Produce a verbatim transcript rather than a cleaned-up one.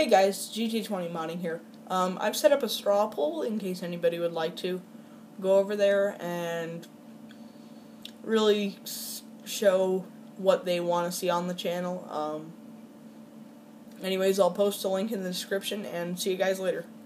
guys, G T twenty Modding here. Um, I've set up a straw poll in case anybody would like to go over there and really show what they want to see on the channel. Um, anyways, I'll post a link in the description, and see you guys later.